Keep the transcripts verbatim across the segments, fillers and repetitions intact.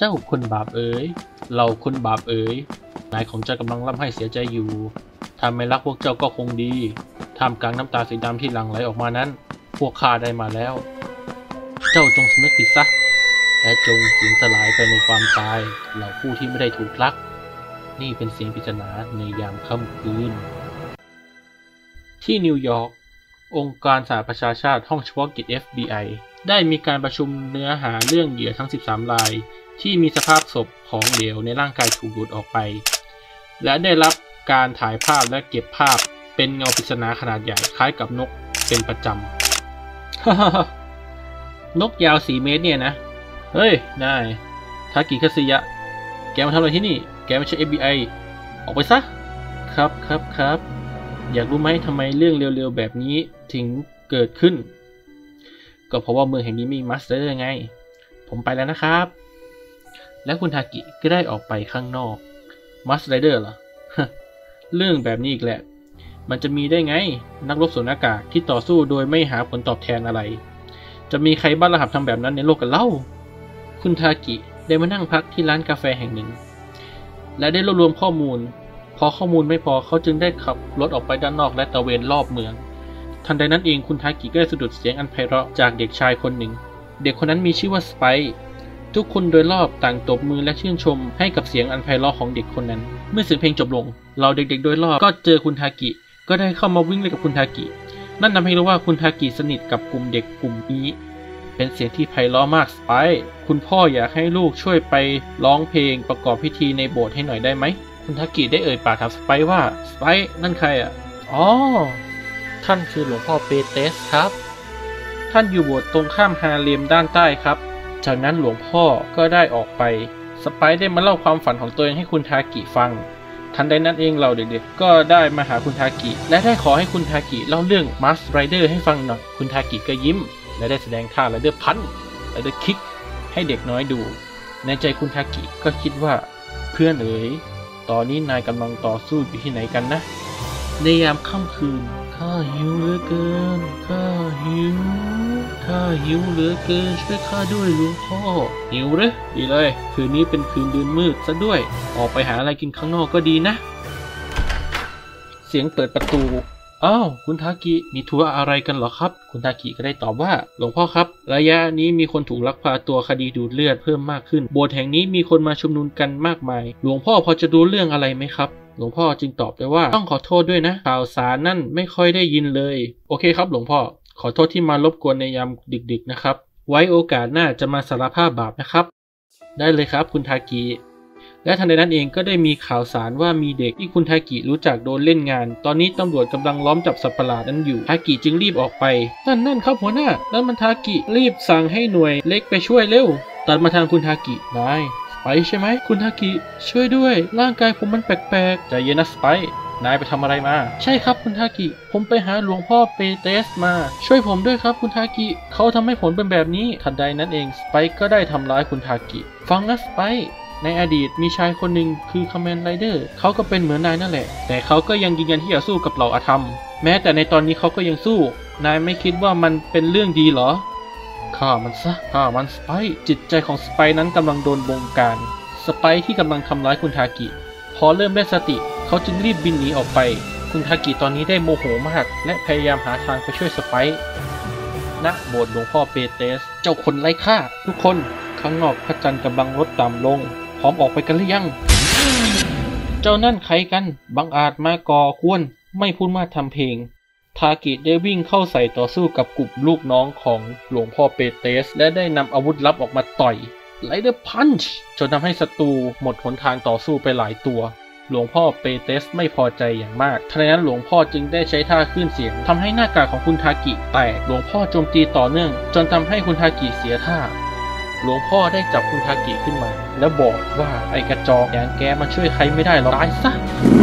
เจ้าคนบาปเอ๋ยเราคนบาปเอ๋ยนายของเจ้ากำลังร่ำไห้เสียใจอยู่ถ้าไม่รักพวกเจ้าก็คงดีท่ามกลางน้ำตาสีดำที่หลั่งไหลออกมานั้นพวกข้าได้มาแล้วเจ้าจงสำนึกผิดซะและจงสูญสลายไปในความตายเหล่าผู้ที่ไม่ได้ถูกรักนี่เป็นเสียงปริศนาในยามค่ำคืนที่นิวยอร์กองค์การสหประชาชาติห้องเฉพาะกิจ เอฟ บี ไอ ได้มีการประชุมเนื้อหาเรื่องเหยื่อทั้งสิบสามรายที่มีสภาพศพของเหลวในร่างกายถูกดูดออกไปและได้รับการถ่ายภาพและเก็บภาพเป็นเงาปริศนาขนาดใหญ่คล้ายกับนกเป็นประจำ นกยาวสี่เมตรเนี่ยนะเฮ้ยนายทากิคาซิยะแกมาทำอะไรที่นี่แกไม่ใช่ เอฟ บี ไอ ออกไปซะครับครับครับอยากรู้ไหมทำไมเรื่องเร็วๆแบบนี้ถึงเกิดขึ้นก็เพราะว่าเมืองแห่งนี้มีมัสเตอร์ไงผมไปแล้วนะครับแล้วคุณทากิก็ได้ออกไปข้างนอกมัสไรเดอร์เหรอ เรื่องแบบนี้อีกแหละมันจะมีได้ไงนักรบสวมหน้ากากที่ต่อสู้โดยไม่หาผลตอบแทนอะไรจะมีใครบ้าระหับทำแบบนั้นในโลกกันเล่าคุณทากิได้มานั่งพักที่ร้านกาแฟแห่งหนึ่งและได้รวบรวมข้อมูลพอข้อมูลไม่พอเขาจึงได้ขับรถออกไปด้านนอกและตระเวนรอบเมืองทันใดนั้นเองคุณทากิก็ได้สะดุดเสียงอันไพเราะจากเด็กชายคนหนึ่งเด็กคนนั้นมีชื่อว่าสไปซ์ทุกคนโดยรอบต่างตบมือและชื่นชมให้กับเสียงอันไพเราะของเด็กคนนั้นเมื่อเสียงเพลงจบลงเราเด็กๆโดยรอบก็เจอคุณทากิก็ได้เข้ามาวิ่งเล่นกับคุณทากินั่นทำให้รู้ว่าคุณทากิสนิทกับกลุ่มเด็กกลุ่มนี้เป็นเสียงที่ไพเราะมากสไปซ์คุณพ่ออยากให้ลูกช่วยไปร้องเพลงประกอบพิธีในโบสถ์ให้หน่อยได้ไหมคุณทากิได้เอ่ยปากถามสไปซ์ว่าสไปซ์นั่นใครอ่ะอ๋อท่านคือหลวงพ่อเปเตสครับท่านอยู่โบสถ์ตรงข้ามฮาเลมด้านใต้ครับจากนั้นหลวงพ่อก็ได้ออกไปสไปซ์ได้มาเล่าความฝันของตัวเองให้คุณทากิฟังทันใดนั้นเองเราเด็กๆก็ได้มาหาคุณทากิและได้ขอให้คุณทากิเล่าเรื่องมัสไรเดอร์ให้ฟังหน่อยคุณทากิก็ยิ้มและได้แสดงท่าไรเดอร์พันไรเดอร์คิกให้เด็กน้อยดูในใจคุณทากิก็คิดว่าเพื่อนเอ๋ยตอนนี้นายกำลังต่อสู้อยู่ที่ไหนกันนะในยามค่ำคืนข้าหิวเหลือเกินข้าหิวข้าหิวเหลือเกินช่วยข้าด้วยหลวงพ่อหิวหรือดีเลยคืนนี้เป็นคืนเดือนมืดซะด้วยออกไปหาอะไรกินข้างนอกก็ดีนะเสียงเปิดประตูอ้าวคุณทากิมีธุระอะไรกันเหรอครับคุณทากิก็ได้ตอบว่าหลวงพ่อครับระยะนี้มีคนถูกลักพาตัวคดีดูดเลือดเพิ่มมากขึ้นโบสถ์แห่งนี้มีคนมาชุมนุมกันมากมายหลวงพ่อพอจะดูเรื่องอะไรไหมครับหลวงพ่อจึงตอบไปว่าต้องขอโทษด้วยนะข่าวสารนั่นไม่ค่อยได้ยินเลยโอเคครับหลวงพ่อขอโทษที่มารบกวนในยามดึกๆนะครับไว้โอกาสหน้าจะมาสารภาพบาปนะครับได้เลยครับคุณทากิและทันใดนั้นเองก็ได้มีข่าวสารว่ามีเด็กที่คุณทากิรู้จักโดนเล่นงานตอนนี้ตำรวจกำลังล้อมจับสัตว์ประหลาดนั้นอยู่ทากิจึงรีบออกไปนั่นนั่นครับหัวหน้าแล้วมันทากิรีบสั่งให้หน่วยเล็กไปช่วยเร็วตัดมาทางคุณทากิได้ไปใช่ไหมคุณทากิช่วยด้วยร่างกายผมมันแปลกๆใจเย็นนะสไปซ์นายไปทำอะไรมาใช่ครับคุณทากิผมไปหาหลวงพ่อเปเตสมาช่วยผมด้วยครับคุณทากิเขาทำให้ผมเป็นแบบนี้ทันใดนั้นเองสไปซ์ก็ได้ทำร้ายคุณทากิฟังนะสไปซ์ในอดีตมีชายคนหนึ่งคือคอมแมนไรเดอร์เขาก็เป็นเหมือนนายนั่นแหละแต่เขาก็ยังยืนยันที่จะสู้กับเหล่าอาธรรมแม้แต่ในตอนนี้เขาก็ยังสู้นายไม่คิดว่ามันเป็นเรื่องดีเหรอฆ่ามันซะฆ่ามันสไปซ์จิตใจของสไปซ์นั้นกำลังโดนบงการสไปซ์ที่กำลังทำร้ายคุณทากิพอเริ่มได้สติเขาจึงรีบบินหนีออกไปคุณทากิตอนนี้ได้โมโหมากและพยายามหาทางไปช่วยสไปซ์ณโบสถ์หลวงพ่อเปเตสเจ้าคนไร้ค่าทุกคนข้างนอกพระจันทร์กำลังลดต่ำลงพร้อมออกไปกันหรือยังเจ้านั่นใครกันบังอาจมาก่อกวนไม่พูดมาทำเพลงทากิได้วิ่งเข้าใส่ต่อสู้กับกลุ่มลูกน้องของหลวงพ่อเปเตสและได้นำอาวุธลับออกมาต่อยไรเดอร์พันช์จนทำให้ศัตรูหมดหนทางต่อสู้ไปหลายตัวหลวงพ่อเปเตสไม่พอใจอย่างมากทันใดนั้นหลวงพ่อจึงได้ใช้ท่าคลื่นเสียงทำให้หน้ากากของคุณทากิแตกหลวงพ่อโจมตีต่อเนื่องจนทำให้คุณทากิเสียท่าหลวงพ่อได้จับคุณทากิขึ้นมาแล้วบอกว่าไอกระจอกอย่างแกมาช่วยใครไม่ได้หรอกตายซะ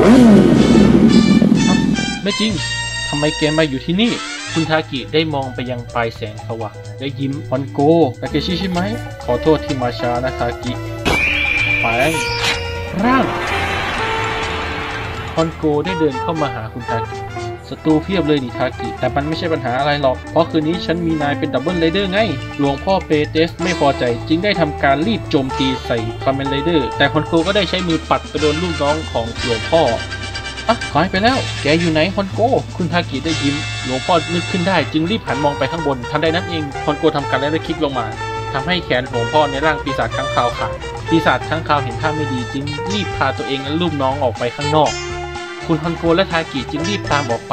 ไม่จริงทำไมแกมาอยู่ที่นี่คุณทากิได้มองไปยังปลายแสงสว่างได้ยิ้มฮอนโกตาเกชิใช่ไหมขอโทษที่มาช้านะทากิแปลงร่างฮอนโกได้เดินเข้ามาหาคุณทากิศัตรูเพียบเลยนี่ทากิแต่มันไม่ใช่ปัญหาอะไรหรอกเพราะคืนนี้ฉันมีนายเป็นดับเบิลไรเดอร์ไงหลวงพ่อเปเตสไม่พอใจจึงได้ทำการรีบโจมตีใส่คาเมนไรเดอร์แต่ฮอนโกก็ได้ใช้มือปัดไปโดนลูกน้องของหลวงพ่ออ่ะหายไปแล้วแกอยู่ไหนฮอนโกคุณทากิได้ยิ้มหลวงพ่อนึกขึ้นได้จึงรีบหันมองไปข้างบนทันใดนั้นเองฮอนโกทำการแล้วได้คลิกลงมาทำให้แขนหลวงพ่อในร่างปีศาจค้างคาวขาดปีศาจค้างคาวเห็นท่าไม่ดีจึงรีบพาตัวเองและลูกน้องออกไปข้างนอกคุณฮอนโกและทากิจึงรีบตามออกไป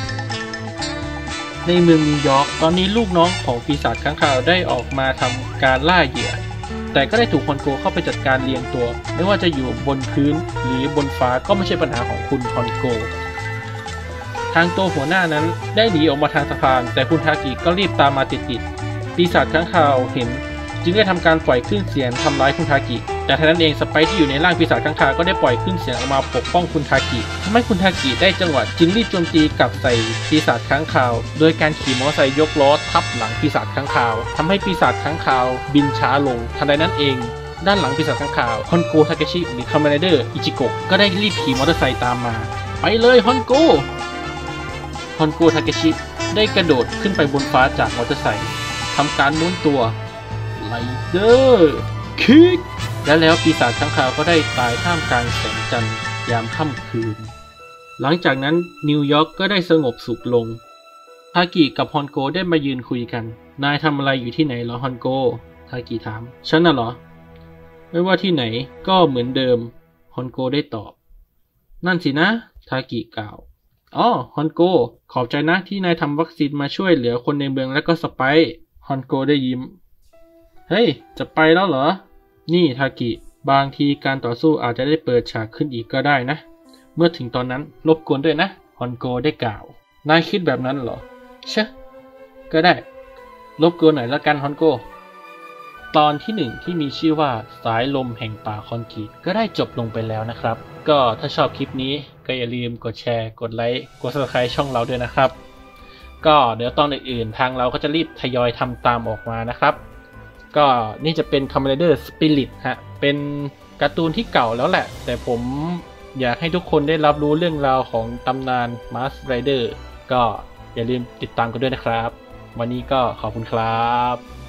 ในเมืองนิวยอร์กตอนนี้ลูกน้องของปีศาจค้างคาวได้ออกมาทำการล่าเหยื่อแต่ก็ได้ถูกฮอนโกเข้าไปจัดการเรียงตัวไม่ว่าจะอยู่บนพื้นหรือบนฟ้าก็ไม่ใช่ปัญหาของคุณฮอนโกทางตัวหัวหน้านั้นได้หนีออกมาทางสะพานแต่คุณทากิก็รีบตามมาติดๆปีศาจค้างคาวเห็นจึงได้ทำการปล่อยคลื่นเสียงทำร้ายคุณทากิแต่ท่านั้นเองสไปซ์ที่อยู่ในร่างปีศาจค้างคาวก็ได้ปล่อยคลื่นเสียงออกมาปกป้องคุณทากิทำให้คุณทากิได้จังหวะจึงรีบโจมตีกลับใส่ปีศาจค้างคาวโดยการขี่มอเตอร์ไซค์ยกล้อทับหลังปีศาจค้างคาวทำให้ปีศาจค้างคาวบินช้าลงทันใดนั้นเองด้านหลังปีศาจค้างคาวฮอนโกทาเกชิหรือคาเมนไรเดอร์อิจิโกะก็ได้รีบขี่มอเตอร์ไซค์ตามมาไปเลยฮอนโกฮอนโกทาเกชิได้กระโดดขึ้นไปบนฟ้าจากมอเตอร์ไซค์ทำการม้วนตัวไรเดอร์คิกและแล้วปีศาจค้างคาวก็ได้ตายท่ามกลางแสงจันทร์ยามค่ำคืนหลังจากนั้นนิวยอร์กก็ได้สงบสุขลงทากิกับฮอนโกได้มายืนคุยกันนายทำอะไรอยู่ที่ไหนเหรอฮอนโกทากิถามฉันน่ะเหรอไม่ว่าที่ไหนก็เหมือนเดิมฮอนโกได้ตอบนั่นสินะทากิกล่าวอ๋อฮอนโกขอบใจนะที่นายทำวัคซีนมาช่วยเหลือคนในเมืองและก็สไปซ์ฮอนโกได้ยิ้มเฮ้ยจะไปแล้วเหรอนี่ทากิบางทีการต่อสู้อาจจะได้เปิดฉากขึ้นอีกก็ได้นะเมื่อถึงตอนนั้นรบกวนด้วยนะฮอนโกได้กล่าวนายคิดแบบนั้นเหรอเชะก็ได้รบกวนหน่อยละกันฮอนโกตอนที่หนึ่งที่มีชื่อว่าสายลมแห่งป่าคอนกรีตก็ได้จบลงไปแล้วนะครับก็ถ้าชอบคลิปนี้ก็อย่าลืมกดแชร์กดไลค์กด ซับสไครบ์ ช่องเราด้วยนะครับก็เดี๋ยวตอนอื่นๆทางเราก็จะรีบทยอยทำตามออกมานะครับก็นี่จะเป็น Kamen Rider Spirit ฮะเป็นการ์ตูนที่เก่าแล้วแหละแต่ผมอยากให้ทุกคนได้รับรู้เรื่องราวของตำนาน Mask Rider ก็อย่าลืมติดตามกันด้วยนะครับวันนี้ก็ขอบคุณครับ